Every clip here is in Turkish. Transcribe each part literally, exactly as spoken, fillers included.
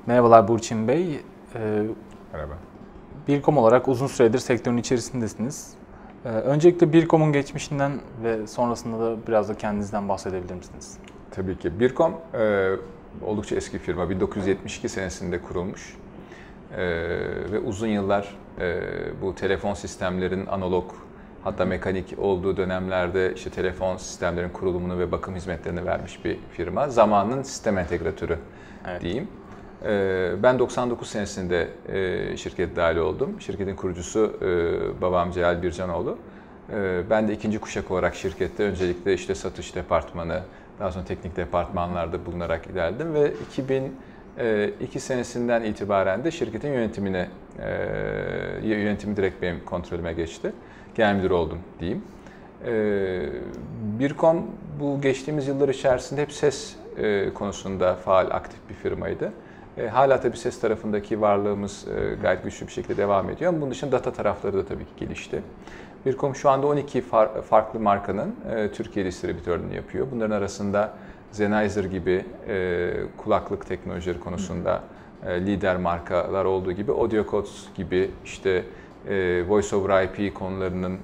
Merhabalar Burçin Bey. Ee, Merhaba. Birkom olarak uzun süredir sektörün içerisindesiniz. Ee, öncelikle Birkom'un geçmişinden ve sonrasında da biraz da kendinizden bahsedebilir misiniz? Tabii ki. Birkom e, oldukça eski firma. bin dokuz yüz yetmiş iki senesinde kurulmuş. E, ve uzun yıllar e, bu telefon sistemlerin analog hatta mekanik olduğu dönemlerde işte telefon sistemlerin kurulumunu ve bakım hizmetlerini vermiş bir firma. Zamanın sistem entegratörü Evet. diyeyim. Ben doksan dokuz senesinde şirkete dahil oldum. Şirketin kurucusu babam Celal Bircanoğlu. Ben de ikinci kuşak olarak şirkette öncelikle işte satış departmanı, daha sonra teknik departmanlarda bulunarak ilerledim ve iki bin iki senesinden itibaren de şirketin yönetimine, yönetimi direkt benim kontrolüme geçti. Genel müdür oldum diyeyim. Birkom bu geçtiğimiz yıllar içerisinde hep ses konusunda faal, aktif bir firmaydı. Hala tabii ses tarafındaki varlığımız gayet güçlü bir şekilde devam ediyor ama bunun dışında data tarafları da tabii ki gelişti. Birkom şu anda on iki farklı markanın Türkiye distribütörlüğünü yapıyor. Bunların arasında Sennheiser gibi kulaklık teknolojileri konusunda lider markalar olduğu gibi AudioCodes gibi işte Voice over I P konularının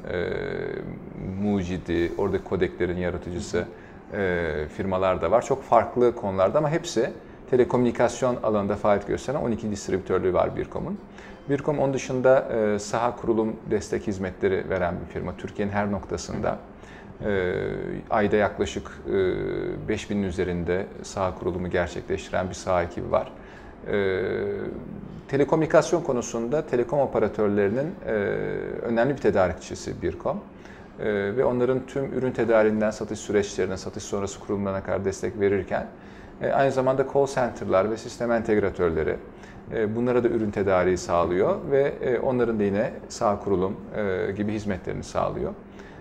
mucidi, oradaki kodeklerin yaratıcısı firmalar da var. Çok farklı konularda ama hepsi telekomünikasyon alanında faaliyet gösteren on iki distribütörlüğü var Birkom'un. Birkom onun dışında e, saha kurulum destek hizmetleri veren bir firma. Türkiye'nin her noktasında e, ayda yaklaşık e, beş binin üzerinde saha kurulumu gerçekleştiren bir saha ekibi var. E, telekomünikasyon konusunda telekom operatörlerinin e, önemli bir tedarikçisi Birkom. E, ve onların tüm ürün tedariğinden satış süreçlerine, satış sonrası kurulumlarına kadar destek verirken aynı zamanda call center'lar ve sistem entegratörleri bunlara da ürün tedariği sağlıyor ve onların da yine saha kurulum gibi hizmetlerini sağlıyor.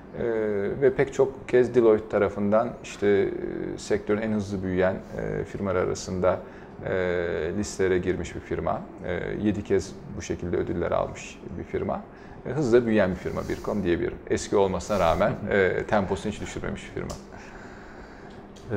Ve pek çok kez Deloitte tarafından işte sektörün en hızlı büyüyen firmalar arasında listelere girmiş bir firma. yedi kez bu şekilde ödüller almış bir firma. Hızla büyüyen bir firma Birkom diyebilirim. Eski olmasına rağmen temposunu hiç düşürmemiş bir firma. Ee,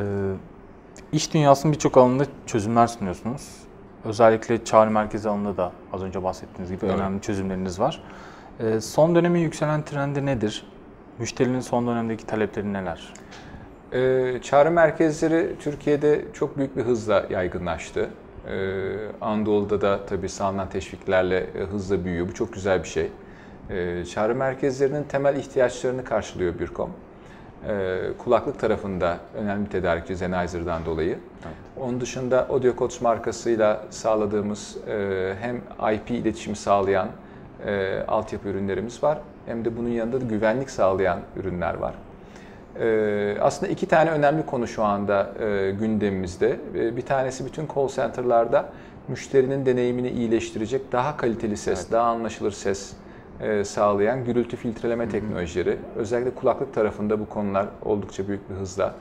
İş dünyasının birçok alanında çözümler sunuyorsunuz. Özellikle çağrı merkezi alanında da az önce bahsettiğiniz gibi evet. önemli çözümleriniz var. Ee, son dönemin yükselen trendi nedir? Müşterinin son dönemdeki talepleri neler? Ee, çağrı merkezleri Türkiye'de çok büyük bir hızla yaygınlaştı. Ee, Anadolu'da da tabii sağlanan teşviklerle hızla büyüyor. Bu çok güzel bir şey. Ee, çağrı merkezlerinin temel ihtiyaçlarını karşılıyor Birkom. Kulaklık tarafında önemli bir tedarikçi Sennheiser'dan dolayı. Evet. Onun dışında AudioCodes markasıyla sağladığımız hem I P iletişimi sağlayan altyapı ürünlerimiz var. Hem de bunun yanında da güvenlik sağlayan ürünler var. Aslında iki tane önemli konu şu anda gündemimizde. Bir tanesi bütün call center'larda müşterinin deneyimini iyileştirecek daha kaliteli ses, evet. daha anlaşılır ses sağlayan gürültü filtreleme teknolojileri. Özellikle kulaklık tarafında bu konular oldukça büyük bir hızla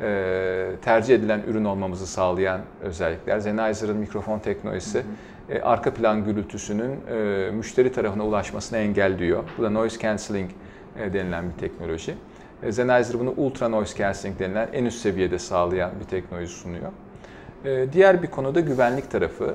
tercih edilen ürün olmamızı sağlayan özellikler. Sennheiser'ın mikrofon teknolojisi hı hı. arka plan gürültüsünün müşteri tarafına ulaşmasını engelliyor. Bu da noise cancelling denilen bir teknoloji. Sennheiser bunu ultra noise cancelling denilen en üst seviyede sağlayan bir teknoloji sunuyor. Diğer bir konu da güvenlik tarafı.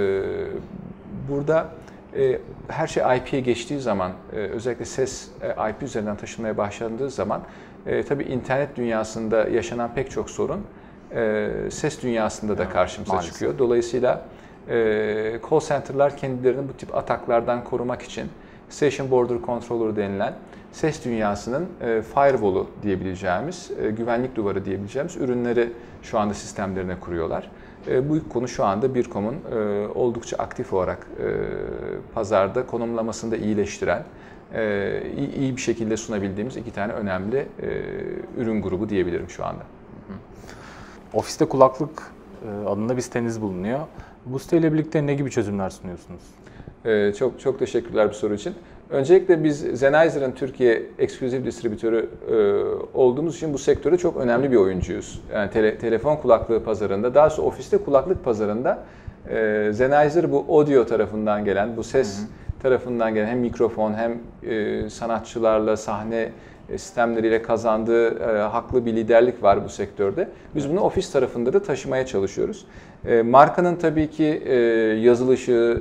Burada her şey I P'ye geçtiği zaman, özellikle ses I P üzerinden taşınmaya başlandığı zaman tabii internet dünyasında yaşanan pek çok sorun ses dünyasında da karşımıza Maalesef. çıkıyor. Dolayısıyla call center'lar kendilerini bu tip ataklardan korumak için Station Border Controller denilen ses dünyasının firewall'u diyebileceğimiz, güvenlik duvarı diyebileceğimiz ürünleri şu anda sistemlerine kuruyorlar. Bu konu şu anda Birkom'un oldukça aktif olarak pazarda konumlamasını da iyileştiren, iyi bir şekilde sunabildiğimiz iki tane önemli ürün grubu diyebilirim şu anda. Ofiste kulaklık adında bir siteniz bulunuyor. Bu siteyle birlikte ne gibi çözümler sunuyorsunuz? Çok çok teşekkürler bu soru için. Öncelikle biz Sennheiser'ın Türkiye ekskluzif distribütörü olduğumuz için bu sektörde çok önemli bir oyuncuyuz. Yani tele, telefon kulaklığı pazarında, daha sonra ofiste kulaklık pazarında Sennheiser bu audio tarafından gelen, bu ses hı hı. tarafından gelen hem mikrofon hem sanatçılarla, sahne sistemleriyle kazandığı e, haklı bir liderlik var bu sektörde. Biz bunu ofis tarafında da taşımaya çalışıyoruz. E, markanın tabii ki e, yazılışı,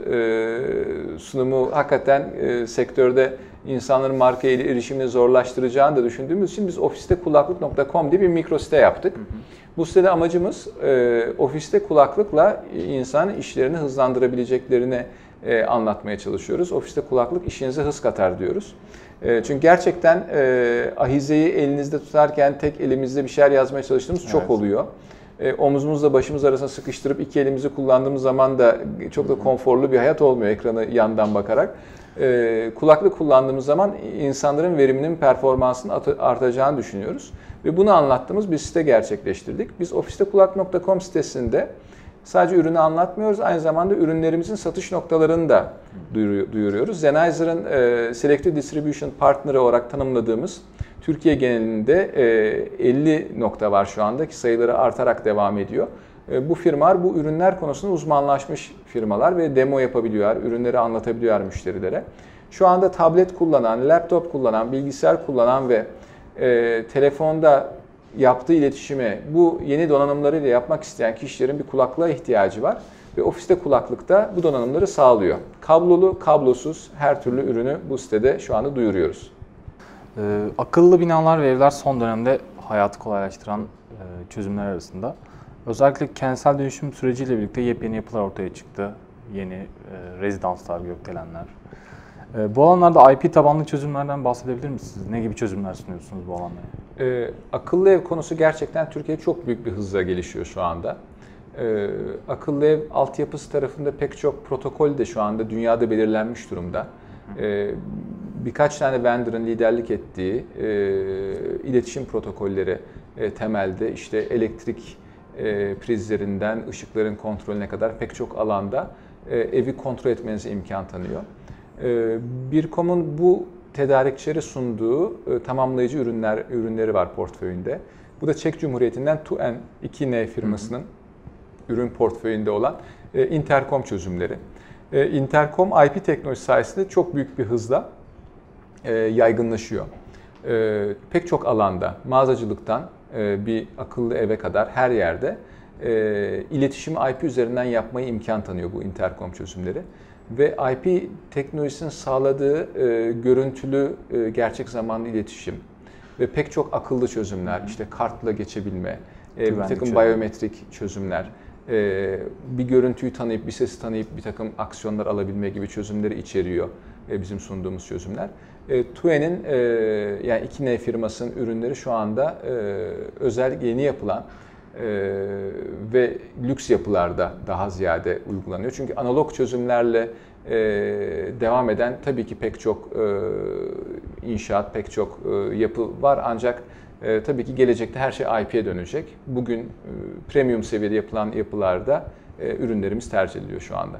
e, sunumu hakikaten e, sektörde insanların markaya erişimini zorlaştıracağını da düşündüğümüz için biz ofiste kulaklık nokta com diye bir mikro site yaptık. Hı hı. Bu sitede amacımız e, ofiste kulaklıkla insanın işlerini hızlandırabileceklerini e, anlatmaya çalışıyoruz. Ofiste kulaklık işinize hız katar diyoruz. E, çünkü gerçekten e, ahizeyi elinizde tutarken tek elimizde bir şeyler yazmaya çalıştığımız çok evet. oluyor. E, omuzumuzla başımız arasına sıkıştırıp iki elimizi kullandığımız zaman da çok da konforlu bir hayat olmuyor ekranı yandan bakarak. E, kulaklık kullandığımız zaman insanların veriminin, performansının artacağını düşünüyoruz. Ve bunu anlattığımız bir site gerçekleştirdik. Biz ofiste kulaklık nokta com sitesinde sadece ürünü anlatmıyoruz, aynı zamanda ürünlerimizin satış noktalarını da duyuruyoruz. Sennheiser'ın e, Selective Distribution Partner'ı olarak tanımladığımız Türkiye genelinde e, elli nokta var şu anda ki sayıları artarak devam ediyor. E, bu firmalar bu ürünler konusunda uzmanlaşmış firmalar ve demo yapabiliyorlar, ürünleri anlatabiliyorlar müşterilere. Şu anda tablet kullanan, laptop kullanan, bilgisayar kullanan ve e, telefonda yaptığı iletişimi bu yeni donanımlarıyla yapmak isteyen kişilerin bir kulaklığa ihtiyacı var. Ve ofiste kulaklıkta bu donanımları sağlıyor. Kablolu, kablosuz her türlü ürünü bu sitede şu anda duyuruyoruz. Ee, akıllı binalar ve evler son dönemde hayatı kolaylaştıran e, çözümler arasında. Özellikle kentsel dönüşüm süreciyle birlikte yepyeni yapılar ortaya çıktı. Yeni e, rezidanslar, gökdelenler. E, bu alanlarda I P tabanlı çözümlerden bahsedebilir misiniz? Ne gibi çözümler sunuyorsunuz bu alanlara? E, akıllı ev konusu gerçekten Türkiye'de çok büyük bir hızla gelişiyor şu anda. E, akıllı ev altyapısı tarafında pek çok protokol de şu anda dünyada belirlenmiş durumda. E, birkaç tane vendor'ın liderlik ettiği e, iletişim protokolleri e, temelde işte elektrik e, prizlerinden ışıkların kontrolüne kadar pek çok alanda e, evi kontrol etmenize imkan tanıyor. E, Bircom'un bu tedarikçileri sunduğu e, tamamlayıcı ürünler ürünleri var portföyünde. Bu da Çek Cumhuriyeti'nden two N iki N firmasının hı hı. ürün portföyünde olan e, interkom çözümleri. E, interkom I P teknolojisi sayesinde çok büyük bir hızla e, yaygınlaşıyor. E, pek çok alanda, mağazacılıktan e, bir akıllı eve kadar her yerde e, iletişimi I P üzerinden yapmayı imkan tanıyor bu interkom çözümleri. Ve I P teknolojisinin sağladığı e, görüntülü e, gerçek zamanlı iletişim ve pek çok akıllı çözümler, işte kartla geçebilme, e, bir takım biyometrik çözümler, e, bir görüntüyü tanıyıp, bir sesi tanıyıp bir takım aksiyonlar alabilme gibi çözümleri içeriyor e, bizim sunduğumuz çözümler. E, two N'in e, yani iki N firmasının ürünleri şu anda e, özellikle yeni yapılan Ee, ve lüks yapılarda daha ziyade uygulanıyor. Çünkü analog çözümlerle e, devam eden tabii ki pek çok e, inşaat, pek çok e, yapı var. Ancak e, tabii ki gelecekte her şey I P'ye dönecek. Bugün e, premium seviyede yapılan yapılarda e, ürünlerimiz tercih ediliyor şu anda.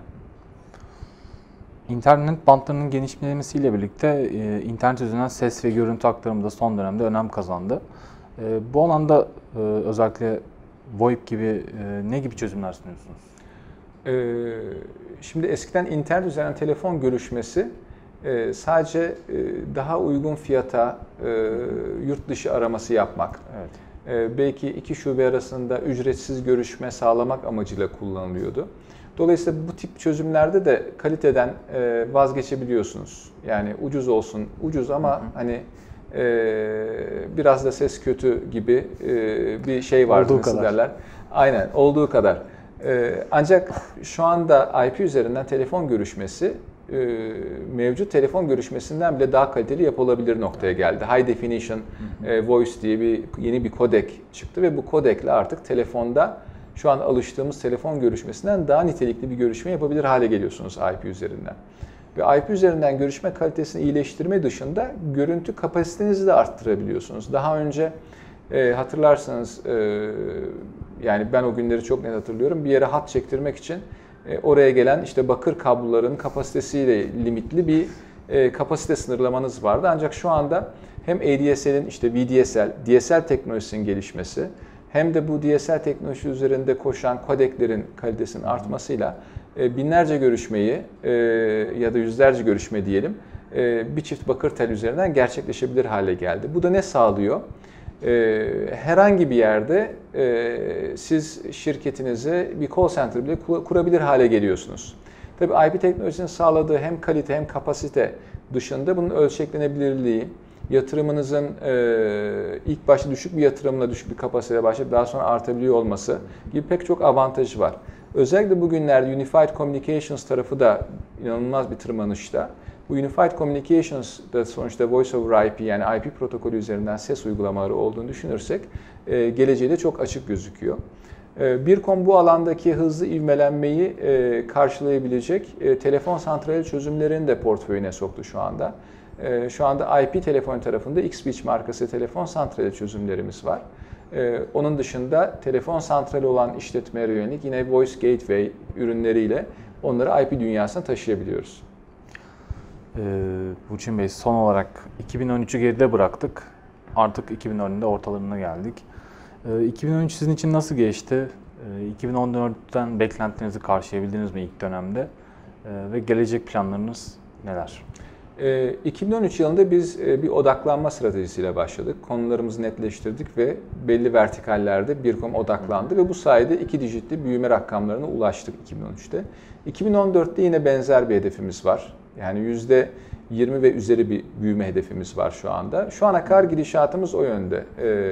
İnternet bantlarının genişlemesiyle birlikte e, internet üzerinden ses ve görüntü aktarımı da son dönemde önem kazandı. E, bu alanda e, özellikle VoIP gibi e, ne gibi çözümler sunuyorsunuz? Ee, şimdi eskiden internet üzerinden telefon görüşmesi e, sadece e, daha uygun fiyata e, yurt dışı araması yapmak, evet. e, belki iki şube arasında ücretsiz görüşme sağlamak amacıyla kullanılıyordu. Dolayısıyla bu tip çözümlerde de kaliteden e, vazgeçebiliyorsunuz. Yani ucuz olsun, ucuz ama hı hı. hani Ee, biraz da ses kötü gibi e, bir şey var olduğu nasıl kadar. derler. Aynen olduğu kadar. Ee, ancak şu anda I P üzerinden telefon görüşmesi e, mevcut telefon görüşmesinden bile daha kaliteli yapılabilir noktaya geldi. High Definition e, Voice diye bir yeni bir kodek çıktı ve bu kodekle artık telefonda şu an alıştığımız telefon görüşmesinden daha nitelikli bir görüşme yapabilir hale geliyorsunuz I P üzerinden. Ve I P üzerinden görüşme kalitesini iyileştirme dışında görüntü kapasitenizi de arttırabiliyorsunuz. Daha önce e, hatırlarsanız e, yani ben o günleri çok net hatırlıyorum. Bir yere hat çektirmek için e, oraya gelen işte bakır kabloların kapasitesiyle limitli bir e, kapasite sınırlamanız vardı. Ancak şu anda hem A D S L'in işte V D S L, D S L teknolojisinin gelişmesi hem de bu D S L teknolojisi üzerinde koşan kodeklerin kalitesinin artmasıyla binlerce görüşmeyi ya da yüzlerce görüşme diyelim bir çift bakır tel üzerinden gerçekleşebilir hale geldi. Bu da ne sağlıyor? Herhangi bir yerde siz şirketinize bir call center bile kurabilir hale geliyorsunuz. Tabii I P teknolojisinin sağladığı hem kalite hem kapasite dışında bunun ölçeklenebilirliği, yatırımınızın ilk başta düşük bir yatırımla düşük bir kapasiteye başlayıp daha sonra artabiliyor olması gibi pek çok avantajı var. Özellikle bugünlerde Unified Communications tarafı da inanılmaz bir tırmanışta. Bu Unified Communications da sonuçta Voice over I P yani I P protokolü üzerinden ses uygulamaları olduğunu düşünürsek geleceği de çok açık gözüküyor. Birkom bu alandaki hızlı ivmelenmeyi karşılayabilecek telefon santrali çözümlerini de portföyüne soktu şu anda. Şu anda I P telefon tarafında X-Beach markası telefon santrali çözümlerimiz var. Onun dışında telefon santrali olan işletmelere yönelik yine Voice Gateway ürünleriyle onları I P dünyasına taşıyabiliyoruz. Ee, Burçin Bey, son olarak iki bin on üçü geride bıraktık. Artık iki bin on dörtte ortalarına geldik. Ee, iki bin on üç sizin için nasıl geçti? Ee, iki bin on dörtten beklentilerinizi karşılayabildiniz mi ilk dönemde? Ee, ve gelecek planlarınız neler? iki bin on üç yılında biz bir odaklanma stratejisiyle başladık. Konularımızı netleştirdik ve belli vertikallerde Birkom odaklandı ve bu sayede iki dijitli büyüme rakamlarına ulaştık iki bin on üçte. iki bin on dörtte yine benzer bir hedefimiz var. Yani yüzde yirmi ve üzeri bir büyüme hedefimiz var şu anda. Şu ana kadar gidişatımız o yönde.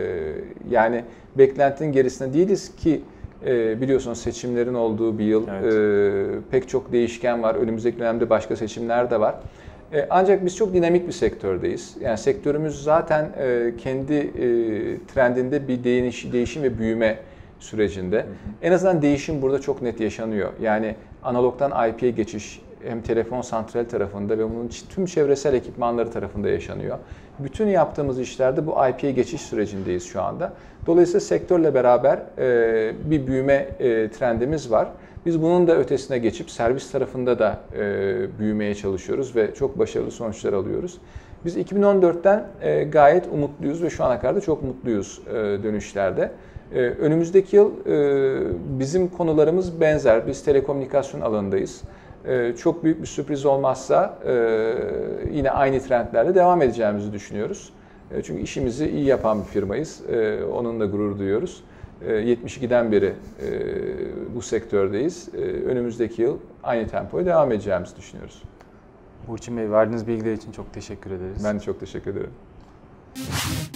Yani beklentinin gerisinde değiliz ki biliyorsunuz seçimlerin olduğu bir yıl. Evet. Pek çok değişken var. Önümüzdeki dönemde başka seçimler de var. Ancak biz çok dinamik bir sektördeyiz. Yani sektörümüz zaten kendi trendinde bir değişim ve büyüme sürecinde. Hı hı. En azından değişim burada çok net yaşanıyor. Yani analogdan I P'ye geçiş hem telefon santral tarafında ve bunun tüm çevresel ekipmanları tarafında yaşanıyor. Bütün yaptığımız işlerde bu I P'ye geçiş sürecindeyiz şu anda. Dolayısıyla sektörle beraber bir büyüme trendimiz var. Biz bunun da ötesine geçip servis tarafında da büyümeye çalışıyoruz ve çok başarılı sonuçlar alıyoruz. Biz iki bin on dörtten gayet umutluyuz ve şu ana kadar da çok mutluyuz dönüşlerde. Önümüzdeki yıl bizim konularımız benzer. Biz telekomünikasyon alanındayız. Çok büyük bir sürpriz olmazsa yine aynı trendlerle devam edeceğimizi düşünüyoruz. Çünkü işimizi iyi yapan bir firmayız. Onunla gurur duyuyoruz. yetmiş ikiden beri bu sektördeyiz. Önümüzdeki yıl aynı tempoya devam edeceğimizi düşünüyoruz. Burçin Bey, verdiğiniz bilgiler için çok teşekkür ederiz. Ben de çok teşekkür ederim.